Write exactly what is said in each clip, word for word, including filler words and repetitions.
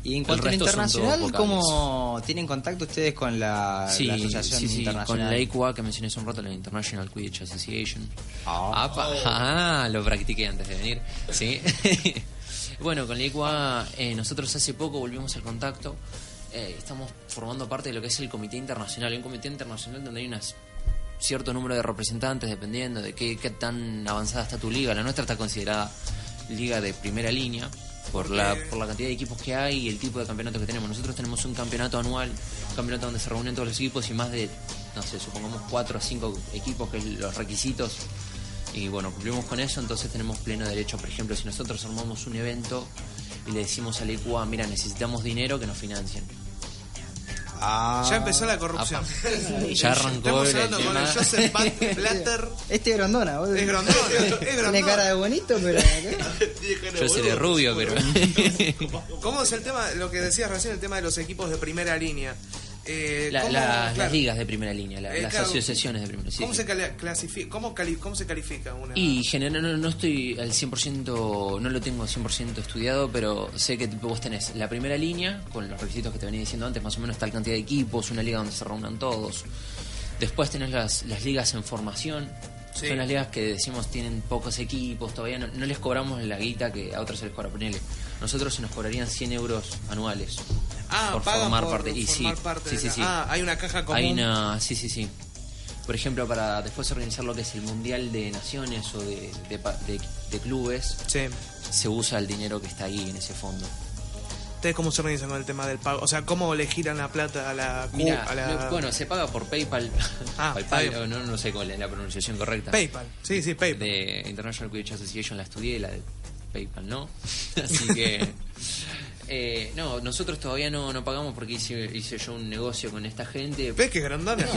Y en cuanto al internacional, ¿cómo tienen contacto ustedes con la, sí, la asociación sí, sí, internacional? Con la I C U A que mencioné hace un rato, la International Quidditch Association. Oh. Apa, ah, lo practiqué antes de venir. Sí. Bueno, con la I C U A eh, nosotros hace poco volvimos al contacto. Eh, estamos formando parte de lo que es el Comité Internacional. Hay un Comité Internacional donde hay unas cierto número de representantes dependiendo de qué, qué tan avanzada está tu liga. La nuestra está considerada liga de primera línea por la por la cantidad de equipos que hay y el tipo de campeonato que tenemos. Nosotros tenemos un campeonato anual, un campeonato donde se reúnen todos los equipos y más de, no sé, supongamos cuatro o cinco equipos, que es los requisitos. Y bueno, cumplimos con eso, entonces tenemos pleno derecho. Por ejemplo, si nosotros armamos un evento y le decimos a la I C U A, mira, necesitamos dinero, que nos financien. Ah. Ya empezó la corrupción. Ya arrancó Estamos el hablando tema. con el Joseph Blatter. Este es Grondona, boludo. Es Grondona, es Grondona. Tiene cara de bonito, pero... Yo seré rubio, pero... ¿Cómo es el tema, lo que decías recién, el tema de los equipos de primera línea? Eh, la, ¿cómo, la, claro, las ligas de primera línea, la, eh, las claro, asociaciones de primera línea. Sí, ¿Cómo, sí. se cali clasifica, cómo, cali ¿Cómo se califica una? Y general, no, no estoy al cien por ciento, no lo tengo cien por ciento estudiado, pero sé que tipo, vos tenés la primera línea, con los requisitos que te venía diciendo antes, más o menos tal cantidad de equipos, una liga donde se reúnan todos. Después tenés las, las ligas en formación. Sí. Son las ligas que decimos tienen pocos equipos, todavía no, no les cobramos la guita que a otros se les cobra. Ponele, nosotros se nos cobrarían cien euros anuales ah, por formar por parte. Y formar sí, parte sí, de sí, la... sí. Ah, hay una caja común. Hay una, sí, sí, sí. Por ejemplo, para después organizar lo que es el Mundial de Naciones o de, de, de, de clubes, sí, se usa el dinero que está ahí en ese fondo. ¿Ustedes cómo se organizan con el tema del pago? O sea, ¿cómo le giran la plata a la... Mirá, a la... No, bueno, se paga por PayPal. Ah, PayPal, no, no sé cuál es la pronunciación correcta. PayPal, sí, sí, PayPal. De International Quidditch Association la estudié, la de PayPal, ¿no? Así que... Eh, no, nosotros todavía no, no pagamos porque hice, hice yo un negocio con esta gente. ¿Ves que grandona?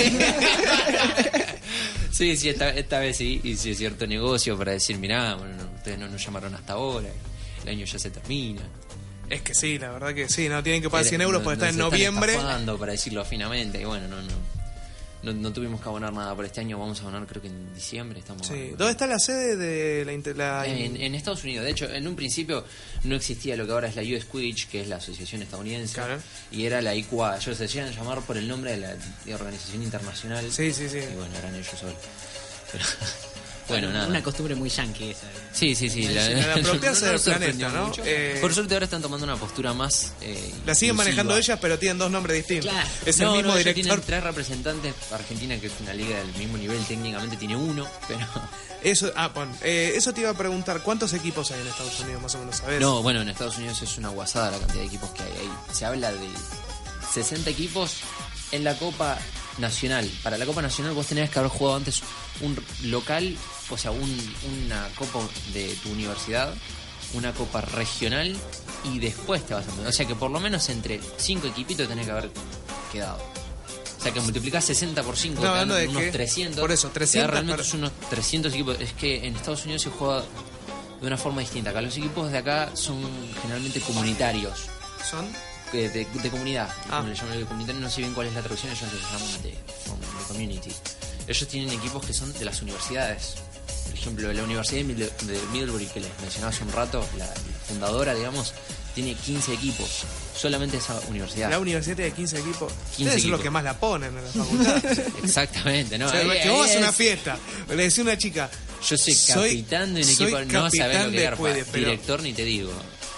Sí, sí, esta, esta vez sí hice cierto negocio para decir, mirá, bueno, no, ustedes no nos llamaron hasta ahora, el año ya se termina. Es que sí, la verdad que sí, no tienen que pagar cien euros no, porque no, está en se noviembre. Están estafando, para decirlo finamente, y bueno, no, no. No, no tuvimos que abonar nada por este año, vamos a abonar creo que en diciembre. Estamos sí. abonando. ¿Dónde está la sede de la, inter, la... En, en Estados Unidos? De hecho, en un principio no existía lo que ahora es la U S Quidditch, que es la asociación estadounidense, claro. Y era la I C U A. Ellos se hacían llamar por el nombre de la de organización internacional. Sí, sí, sí. Y bueno, eran ellos solos. Pero, bueno, nada. Una costumbre muy yankee esa. Sí, sí, sí. La, la, la apropiarse no, no, del planeta, ¿no? Eh, por suerte ahora están tomando una postura más... Eh, la siguen manejando ellas, pero tienen dos nombres distintos. Claro. Es no, el mismo no, director. Tienen tres representantes. Argentina, que es una liga del mismo nivel, técnicamente tiene uno, pero... Eso, ah, bueno, eh, eso te iba a preguntar, ¿cuántos equipos hay en Estados Unidos, más o menos, sabes? No, bueno, en Estados Unidos es una guasada la cantidad de equipos que hay ahí. Se habla de sesenta equipos en la Copa Nacional. Para la Copa Nacional vos tenías que haber jugado antes un local, o sea, un, una Copa de tu universidad, una Copa regional y después te vas a... O sea que por lo menos entre cinco equipitos tenés que haber quedado. O sea que multiplicás sesenta por cinco, no, te dan de unos que, trescientos. Por eso, trescientos. Realmente son unos trescientos equipos. Es que en Estados Unidos se juega de una forma distinta. Acá los equipos de acá son generalmente comunitarios. ¿Son? De, de, de comunidad. Ah. Como le llaman el comunitario, no sé bien cuál es la traducción, ellos se llaman de, de community. Ellos tienen equipos que son de las universidades. Por ejemplo, la Universidad de Middlebury, que les mencionaba hace un rato, la, la fundadora, digamos, tiene quince equipos. Solamente esa universidad. La universidad tiene quince equipos. quince Ustedes son los que más la ponen en la facultad. Exactamente, ¿no? O sea, ahí, que vos ahí vas a una es... fiesta, le decís a una chica, yo soy capitán de un equipo, no vas a ver lo que garpa. Director ni te digo.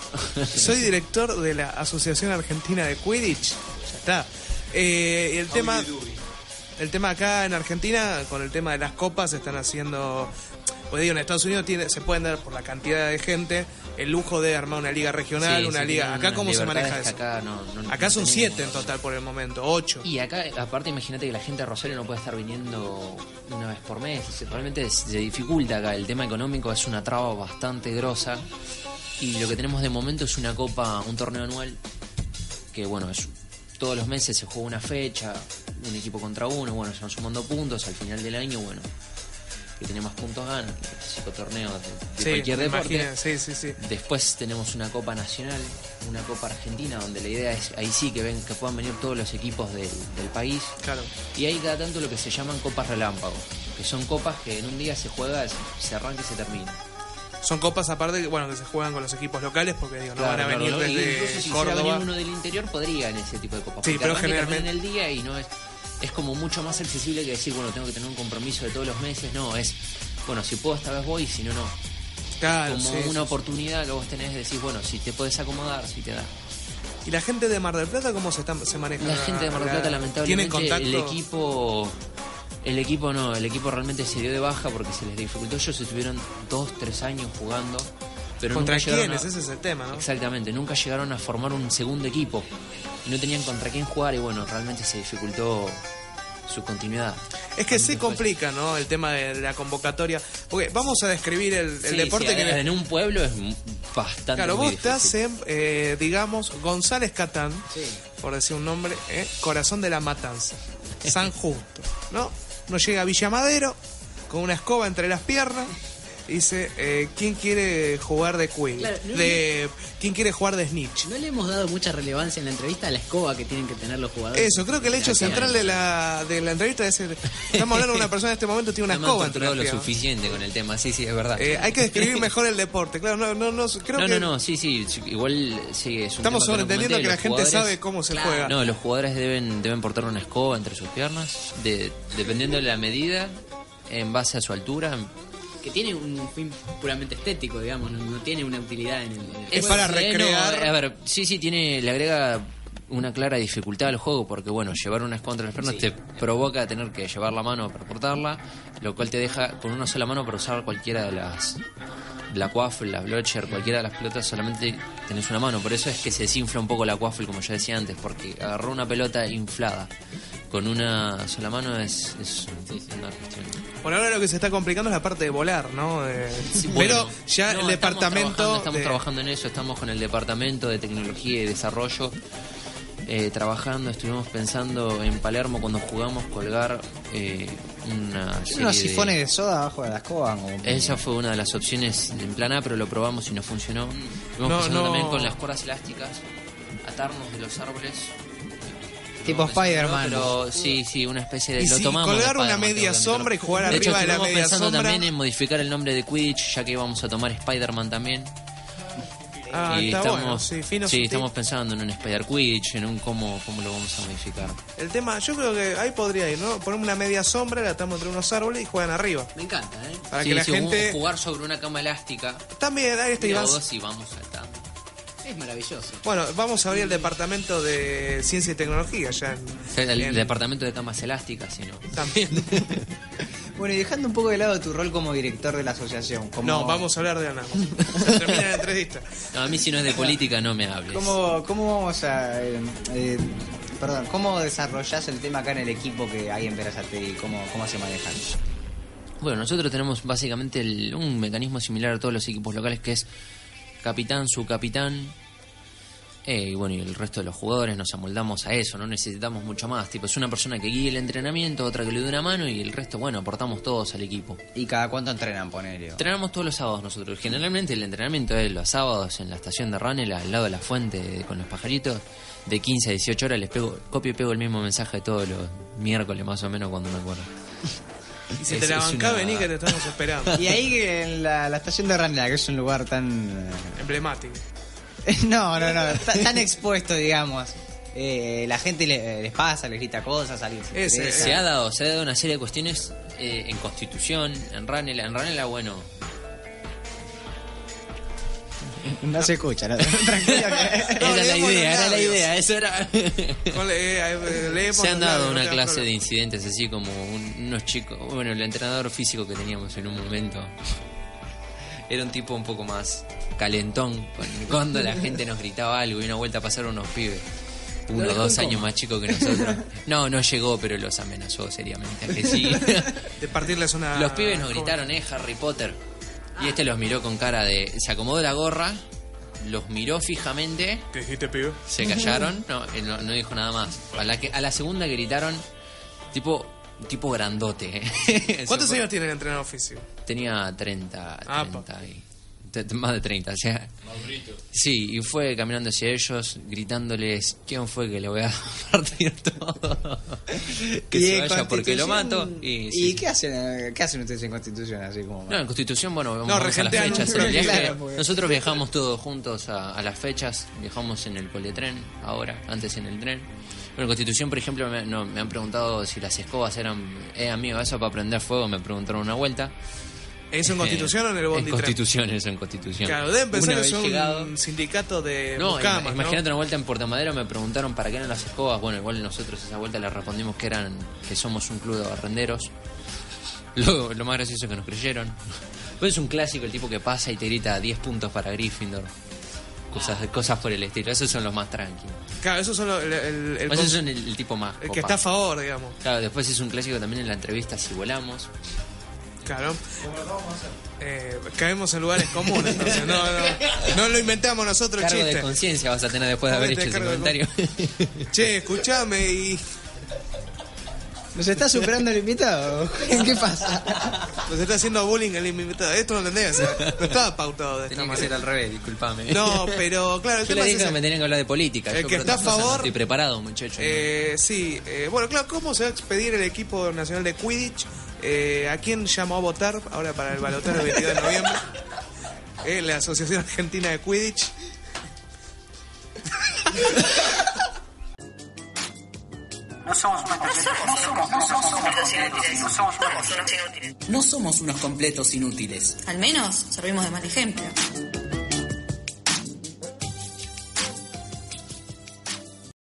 Soy director de la Asociación Argentina de Quidditch. Ya está. Eh, y el tema, el tema acá en Argentina, con el tema de las copas, están haciendo... Pues digo, en Estados Unidos tiene, se pueden dar por la cantidad de gente el lujo de armar una liga regional, sí, una sí, liga. ¿Acá cómo se maneja eso? Acá, no, no, acá no son tenemos... siete en total por el momento, ocho. Y acá, aparte, imagínate que la gente de Rosario no puede estar viniendo una vez por mes. Realmente se dificulta acá. El tema económico es una traba bastante grosa. Y lo que tenemos de momento es una copa, un torneo anual, que bueno, es, todos los meses se juega una fecha, un equipo contra uno, bueno, se van sumando puntos al final del año, bueno, que tiene más puntos gana, el clásico torneo de, de sí, cualquier deporte. Sí, sí, sí. Después tenemos una copa nacional, una copa argentina, donde la idea es ahí sí que ven que puedan venir todos los equipos del, del país. Claro. Y hay cada tanto lo que se llaman copas relámpago, que son copas que en un día se juega, se arranca y se termina. son copas aparte que, bueno, que se juegan con los equipos locales porque digo, no Claro, van a claro, venir ¿no? Y desde incluso si quisiera Córdoba. venir uno del interior podría en ese tipo de copas. Sí, porque pero arranca y termina generalmente- en el día y no es es como mucho más accesible que decir, bueno, tengo que tener un compromiso de todos los meses. No, es, bueno, si puedo esta vez voy, si no, no. Claro, Como sí, una sí, sí. oportunidad que vos tenés de decir, bueno, si te podés acomodar, si te da. ¿Y la gente de Mar del Plata cómo se, está, se maneja? La gente de Mar del La- Plata, ¿Tienen lamentablemente, contacto? el equipo... El equipo no, el equipo realmente se dio de baja porque se les dificultó. Ellos estuvieron dos, tres años jugando. Pero ¿Contra nunca llegaron quiénes? a- Ese es el tema, ¿no? Exactamente, nunca llegaron a formar un segundo equipo. Y no tenían contra quién jugar y bueno, realmente se dificultó su continuidad. Es que se Después- complica, ¿no? El tema de la convocatoria. Porque vamos a describir el, el Sí, deporte sí, que... en un pueblo es m- bastante Claro, muy vos estás difícil. en, eh, digamos, González Catán, Sí. por decir un nombre, eh, Corazón de la Matanza, San Justo, ¿no? Uno llega a Villa Madero con una escoba entre las piernas y dice, eh, ¿quién quiere jugar de Quidditch? Claro, no- de, ¿Quién quiere jugar de Snitch? No le hemos dado mucha relevancia en la entrevista a la escoba que tienen que tener los jugadores. Eso, creo que el hecho Aquí hay- central de la, de la entrevista es el, estamos hablando de una persona en este momento que tiene una No me han escoba entre las torturado lo piernas. suficiente con el tema, sí, sí, es verdad. Eh, hay que describir mejor el deporte, claro, no, no, no, creo no, que no, no, sí, sí, sí, igual sí, es un estamos tema sobreentendiendo no que la comenté, gente los jugadores- sabe cómo se Claro. juega. No, los jugadores deben, deben portar una escoba entre sus piernas, de, dependiendo de la medida, en base a su altura. Que tiene un fin puramente estético, digamos, no, no tiene una utilidad en el, en el Es juego. para eh, recrear. no, a ver, sí, sí, tiene, le agrega una clara dificultad al juego, porque bueno, llevar una escoba entre las piernas Sí. te provoca tener que llevar la mano para portarla, lo cual te deja con una sola mano para usar cualquiera de las... La quaffle, la blotcher, cualquiera de las pelotas, solamente tenés una mano. Por eso es que se desinfla un poco la quaffle, como ya decía antes, porque agarrar una pelota inflada con una sola mano es, es una cuestión. Por ahora lo que se está complicando es la parte de volar, ¿no? De- Sí, pero bueno, ya no, el estamos departamento... trabajando, Estamos de- trabajando en eso, estamos con el departamento de tecnología y desarrollo eh, trabajando. Estuvimos pensando en Palermo cuando jugamos colgar eh, una ¿Tiene serie unos de- sifones de soda abajo de la escoba? Como- Esa fue una de las opciones en plan A, pero lo probamos y no funcionó. Estuvimos No, pensando no. también con las cuerdas elásticas, atarnos de los árboles. Tipo Estuvimos pensándolo, Spider-Man. Pero sí, sí, una especie de... Y lo si tomamos de colgar una Spider-Man, media tengo que sombra y admitirlo. jugar De hecho, arriba de la estuvimos media pensando sombra. también en modificar el nombre de Quidditch, ya que íbamos a tomar Spider-Man también. Ah, y está estamos, bueno, sí, fino sí, sutil. estamos pensando en un Spider Quidditch, en un cómo, cómo lo vamos a modificar. El tema, yo creo que ahí podría ir, ¿no? Ponemos una media sombra, la atamos entre unos árboles y juegan arriba. Me encanta, ¿eh? Para Sí, que la sí, gente... jugar sobre una cama elástica. También, ahí está Y Iván. dos y vamos saltando. Es maravilloso. Bueno, vamos a abrir el departamento de ciencia y tecnología ya en... El en- departamento de camas elásticas, si no. También. Bueno, y dejando un poco de lado tu rol como director de la asociación. Como, No, vamos a hablar de Ana. Se termina la entrevista. No, a mí si no es de política no me hables. ¿Cómo, cómo vamos a... eh, eh, perdón, ¿cómo desarrollás el tema acá en el equipo que hay en Verazategui? ¿Cómo, cómo se manejan? Bueno, nosotros tenemos básicamente el- un mecanismo similar a todos los equipos locales que es capitán, subcapitán, eh, y bueno, y el resto de los jugadores nos amoldamos a eso, no necesitamos mucho más. Tipo, es una persona que guíe el entrenamiento, otra que le dé una mano y el resto, bueno, aportamos todos al equipo. ¿Y cada cuánto entrenan, ponele? Entrenamos todos los sábados nosotros. Generalmente el entrenamiento es los sábados en la estación de Ranela, al lado de la fuente de- con los pajaritos, de quince a dieciocho horas. Les pego, copio y pego el mismo mensaje todos los miércoles más o menos cuando me acuerdo. Y si Es- te la es bancás, una- vení que te estamos esperando. Y ahí que en la, la estación de Ranela, que es un lugar tan... Emblemático. eh, no, no, no, ta- tan expuesto, digamos. Eh, la gente le- les pasa, les grita cosas, alguien se Ese, interesa. Se ha dado, se ha dado una serie de cuestiones eh, en Constitución, en Ranela. En Ranela, bueno, No se escucha, no, tranquilo que... No, era la leemos idea, los era la labios. idea, eso era. Con- eh, eh, leemos Se han los dado labios, no una te das clase de problema. incidentes así como un- unos chicos, bueno, el entrenador físico que teníamos en un momento era un tipo un poco más calentón con- cuando la gente nos gritaba algo y una vuelta pasaron unos pibes, uno o dos años más chicos que nosotros. No, no llegó, pero los amenazó seriamente, ¿a que sí? De partirles una... Los pibes nos gritaron, eh, Harry Potter. Y este los miró con cara de... Se acomodó la gorra, los miró fijamente, ¿Qué dijiste, pibe? se callaron, no, él no, no dijo nada más. A la, que, a la segunda gritaron, tipo tipo grandote. ¿Cuántos Eso fue- años tiene el entrenador físico? Tenía treinta, Ah, treinta y t- t- más de treinta, o sea. Sí, y fue caminando hacia ellos, gritándoles, ¿quién fue que le voy a partir todo? Que Y se en vaya porque lo mato. Constitución- ¿Y, ¿Y sí, qué hacen qué hacen ustedes en Constitución? Así como... No, en Constitución, bueno, vamos, No, vamos a las regentean fechas. un El viaje- claro, porque- nosotros viajamos todos juntos a, a las fechas, viajamos en el poletren ahora, antes en el tren. Bueno, en Constitución, por ejemplo, me, no, me han preguntado si las escobas eran, eh, amigo, eso para prender fuego, me preguntaron una vuelta. ¿Eso en Eh, Constitución o en el Bondi En tren? Constitución, eso en Constitución. Claro, deben pensar Una que vez son llegado- un sindicato de No, mucamas, ima- ¿no? imagínate una vuelta en Puerto Madero, me preguntaron para qué eran las escobas. Bueno, igual nosotros esa vuelta le respondimos que eran que somos un club de barrenderos. Lo, lo más gracioso es que nos creyeron. Pues es un clásico el tipo que pasa y te grita diez puntos para Gryffindor. Cosas, cosas por el estilo. Esos son los más tranquilos. Claro, esos son los- el, el, el Esos con- son el, el tipo más el que copado. está a favor, digamos. Claro, después es un clásico también en la entrevista si volamos. Claro. Eh, caemos en lugares comunes, entonces no, no, no lo inventamos nosotros el Cargo de chiste. conciencia vas a tener después de haber Ponete hecho ese cargo de comentario. Che, escuchame y ¿Nos está superando el invitado? ¿Qué pasa? nos está haciendo bullying el invitado. Esto no entendés, o sea, no estaba pautado de esta Tenía que ser manera. al revés, disculpame. No, pero claro, el Yo le tema es dije que ese. me tenían que hablar de política. El Yo que por está a otras cosas favor- No estoy preparado, muchacho. ¿no? Eh, sí, eh, bueno, claro, ¿cómo se va a expedir el equipo nacional de Quidditch? Eh, ¿A quién llamó a votar ahora para el baloteo del veintidós de noviembre? Eh, la Asociación Argentina de Quidditch. No somos unos completos inútiles. Al menos servimos de mal ejemplo.